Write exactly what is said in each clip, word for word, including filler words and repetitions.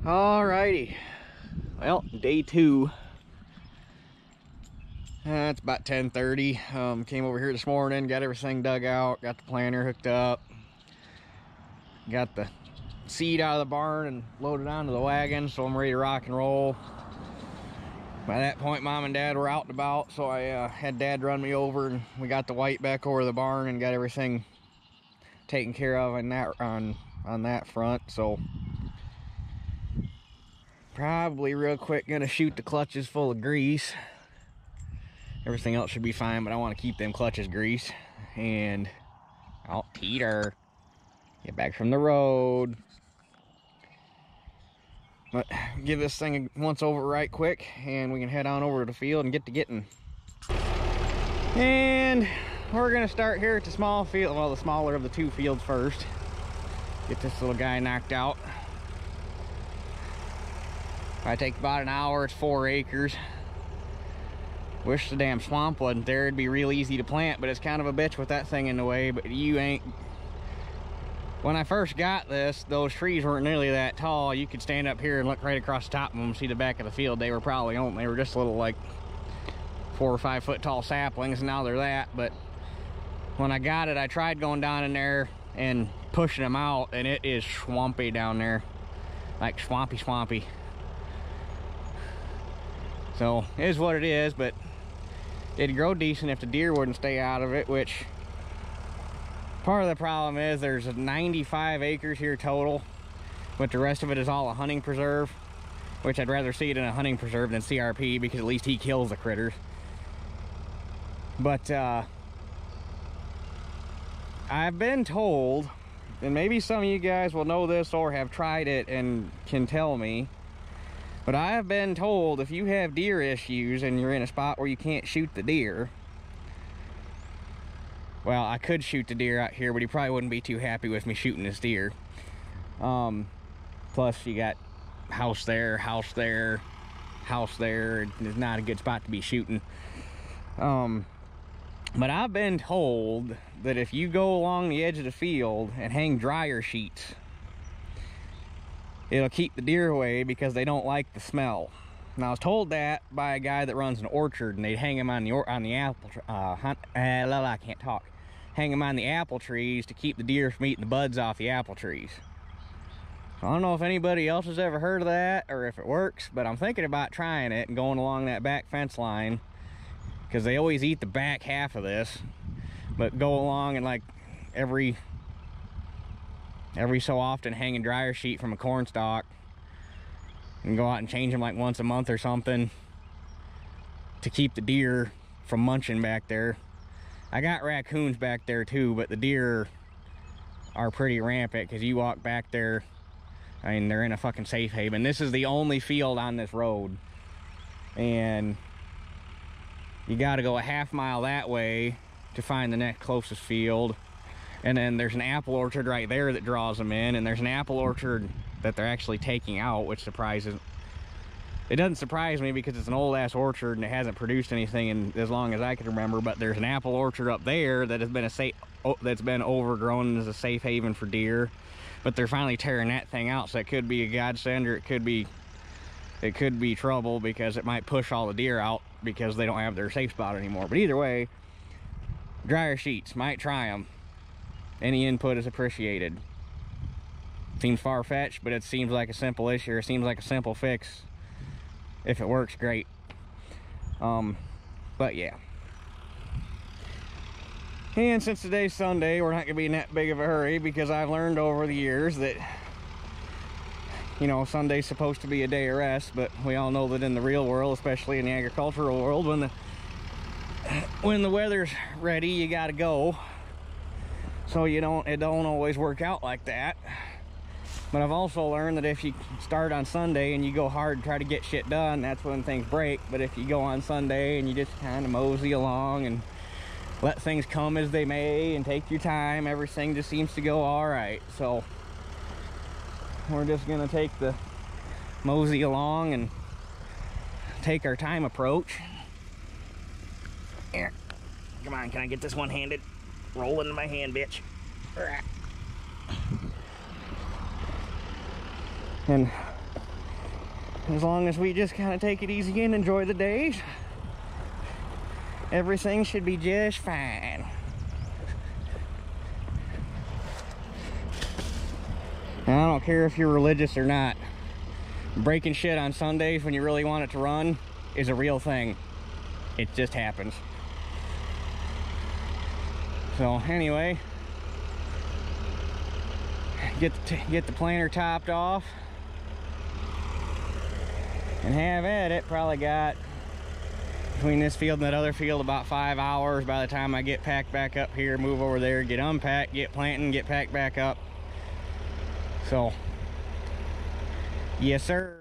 Alrighty, well, day two. Uh, it's about ten thirty. Um, came over here this morning, got everything dug out, got the planter hooked up, got the seed out of the barn and loaded onto the wagon, so I'm ready to rock and roll. By that point, Mom and Dad were out and about, so I uh, had Dad run me over, and we got the white back over the barn and got everything taken care of on that on on that front. So probably real quick gonna shoot the clutches full of grease. Everything else should be fine, but I want to keep them clutches greased. And oh, Peter, get back from the road. But give this thing a once over right quick, and we can head on over to the field and get to getting. And we're gonna start here at the small field, well, the smaller of the two fields first. Get this little guy knocked out. I take about an hour. It's four acres. Wish the damn swamp wasn't there. It'd be real easy to plant, but it's kind of a bitch with that thing in the way. But you ain't. When I first got this, those trees weren't nearly that tall. You could stand up here and look right across the top of them, see the back of the field. They were probably on. They were just little like four or five foot tall saplings. And now they're that. But when I got it, I tried going down in there and pushing them out, and it is swampy down there, like swampy, swampy. So it is what it is, but it'd grow decent if the deer wouldn't stay out of it, which part of the problem is there's ninety-five acres here total, but the rest of it is all a hunting preserve, which I'd rather see it in a hunting preserve than C R P, because at least he kills the critters. But uh, I've been told, and maybe some of you guys will know this or have tried it and can tell me, but I have been told if you have deer issues and you're in a spot where you can't shoot the deer, well, I could shoot the deer out here, but he probably wouldn't be too happy with me shooting this deer. Um, plus you got house there, house there, house there. It's not a good spot to be shooting. Um, but I've been told that if you go along the edge of the field and hang dryer sheets, it'll keep the deer away because they don't like the smell. Now I was told that by a guy that runs an orchard, and they'd hang them on the or on the apple uh, hunt, uh I can't talk. Hang them on the apple trees to keep the deer from eating the buds off the apple trees. So I don't know if anybody else has ever heard of that or if it works, but I'm thinking about trying it and going along that back fence line, because they always eat the back half of this. But go along and like every every so often hang a dryer sheet from a corn stalk and go out and change them like once a month or something to keep the deer from munching back there. I got raccoons back there too, but the deer are pretty rampant because you walk back there, I mean, they're in a fucking safe haven. This is the only field on this road, and you got to go a half mile that way to find the next closest field. And then there's an apple orchard right there that draws them in, and there's an apple orchard that they're actually taking out, which surprises. It doesn't surprise me because it's an old ass orchard and it hasn't produced anything in as long as I can remember. But there's an apple orchard up there that has been a safe, that's been overgrown as a safe haven for deer. But they're finally tearing that thing out, so it could be a godsend, or it could be, it could be trouble because it might push all the deer out because they don't have their safe spot anymore. But either way, dryer sheets, might try them. Any input is appreciated. Seems far-fetched, but it seems like a simple issue. It seems like a simple fix. If it works, great. Um, but yeah. And since today's Sunday, we're not going to be in that big of a hurry, because I've learned over the years that, you know, Sunday's supposed to be a day of rest, but we all know that in the real world, especially in the agricultural world, when the when the weather's ready, you got to go. So you don't, it don't always work out like that. But I've also learned that if you start on Sunday and you go hard and try to get shit done, that's when things break. But if you go on Sunday and you just kind of mosey along and let things come as they may and take your time, everything just seems to go all right. So we're just gonna take the mosey along and take our time approach. Here, come on, can I get this one-handed? Roll into my hand, bitch. And As long as we just kind of take it easy and enjoy the days, everything should be just fine. And I don't care if you're religious or not. Breaking shit on Sundays when you really want it to run is a real thing. It just happens. So anyway, get the, get the planter topped off and have at it. Probably got between this field and that other field about five hours by the time I get packed back up here, move over there, get unpacked, get planting, get packed back up. So yes sir.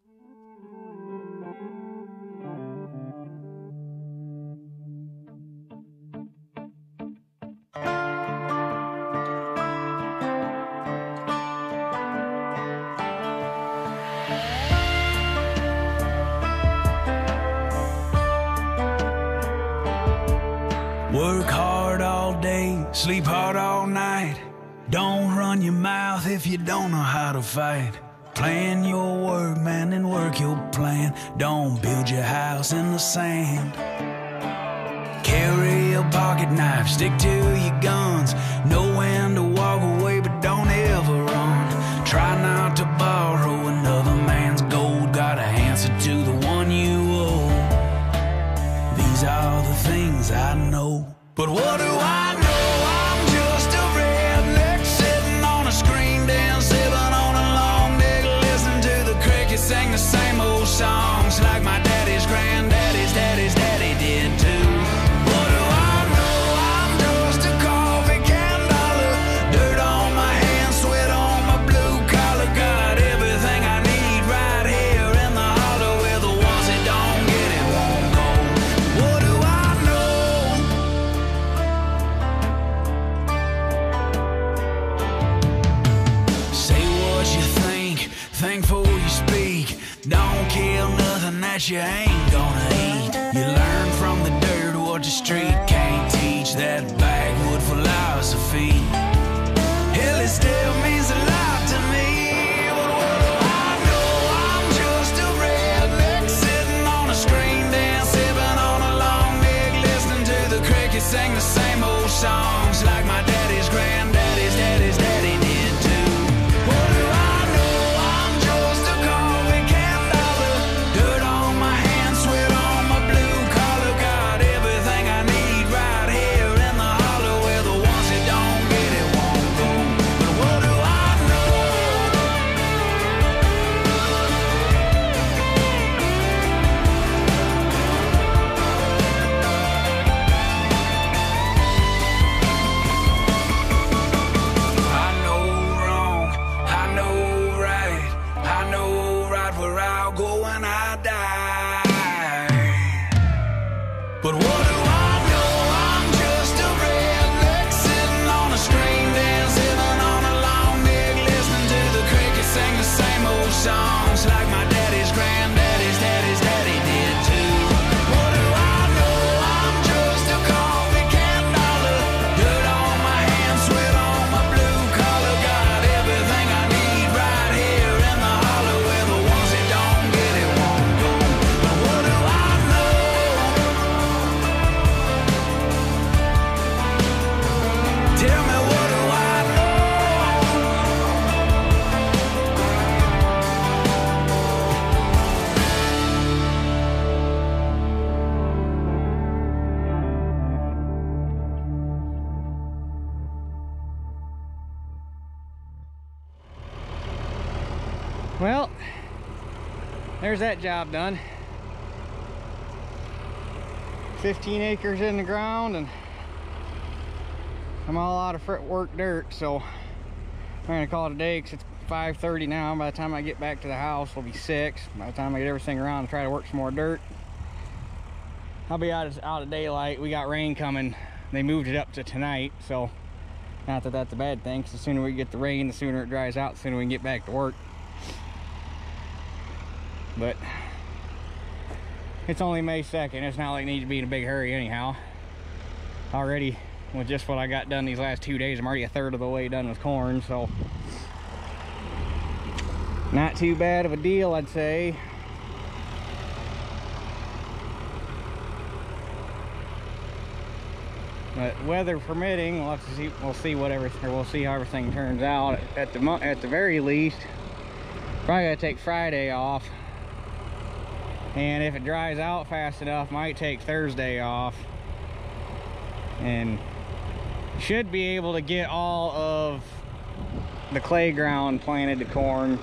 Work hard all day, sleep hard all night. Don't run your mouth if you don't know how to fight. Plan your work, man, and work your plan. Don't build your house in the sand. Carry a pocket knife, stick to your guns. Know when to walk away, but don't ever run. Try not to borrow another man's gold. Gotta answer to the one you owe. These are the things I know. But what do I know? I'm just a redneck sitting on a screen down, sipping on a long neck, listening to the crickets sing the same old songs like my daddy's granddaddy's daddy's daddy did too. What do I know? I'm just a coffee can dollar, dirt on my hands, sweat on my blue collar. Got everything I need right here in the hollow, where the ones that don't get it won't go. What do I know? Say what you think, think before you speak. Don't kill nothing that you ain't gonna eat. You learn from the dirt what the street can't teach. That backwood philosophy, hell, it still means a lot to me. But what do I know? I'm just a redneck sitting on a screen dance, sipping on a long neck, listening to the crickets sing the same old songs like my daddy's granddaddy's daddy's daddy did too. What do I know? I'm just a coffee can dollar, dirt on my hands, sweat on my blue collar. Got everything I need right here in the hollow, where the ones that don't get it won't go. But what do I know? I know wrong, I know right, I know right where I'll go when I die. But what do I know? I'm just a redneck sitting on a screen dance, sipping on a long neck, listening to the crickets sing the same old songs like my daddy's granddaddy's daddy's daddy did too. What do I know? I'm just a coffee can dollar, dirt on my hands, sweat on my blue collar. Got everything I need right here in the hollow, where the ones that don't get it won't go. But what do I know? Tell me, what do I know? Well, there's that job done. fifteen acres in the ground, and I'm all out of footwork dirt, so I'm gonna call it a day because it's five thirty now. By the time I get back to the house, it'll be six. By the time I get everything around and try to work some more dirt, I'll be out of, out of daylight. We got rain coming. They moved it up to tonight, so not that that's a bad thing, because the sooner we get the rain, the sooner it dries out, the sooner we can get back to work. But it's only May second. It's not like it needs to be in a big hurry anyhow. Already, with just what I got done these last two days, I'm already a third of the way done with corn, so Not too bad of a deal, I'd say. But weather permitting, we'll have to see. We'll see whatever, or we'll see how everything turns out. At the at the very least, probably gotta take Friday off. And if it dries out fast enough, might take Thursday off. And should be able to get all of the clay ground planted to corn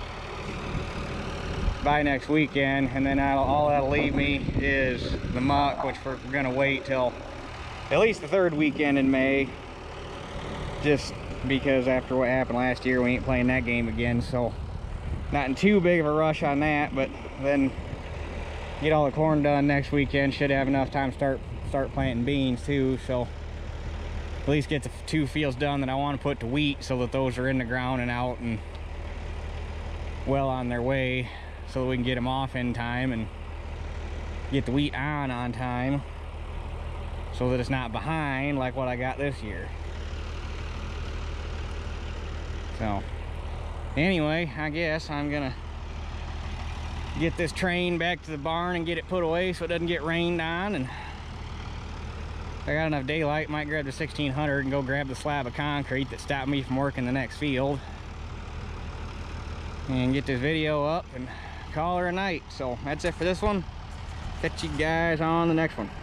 by next weekend. And then that'll, all that'll leave me is the muck, which we're gonna wait till at least the third weekend in May, just because after what happened last year, we ain't playing that game again. So not in too big of a rush on that, but then get all the corn done next weekend. Should have enough time to start start planting beans too. So at least get the two fields done that I want to put to wheat, so that those are in the ground and out and well on their way, so that we can get them off in time and get the wheat on on time, so that it's not behind like what I got this year. So anyway, I guess I'm gonna get this train back to the barn and get it put away so it doesn't get rained on. And if I got enough daylight, might grab the sixteen hundred and go grab the slab of concrete that stopped me from working the next field and get this video up and call her a night. So that's it for this one. Catch you guys on the next one.